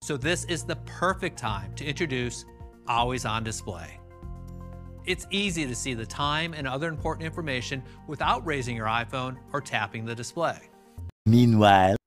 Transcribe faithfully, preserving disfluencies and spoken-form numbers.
So this is the perfect time to introduce Always On Display. It's easy to see the time and other important information without raising your iPhone or tapping the display. Meanwhile,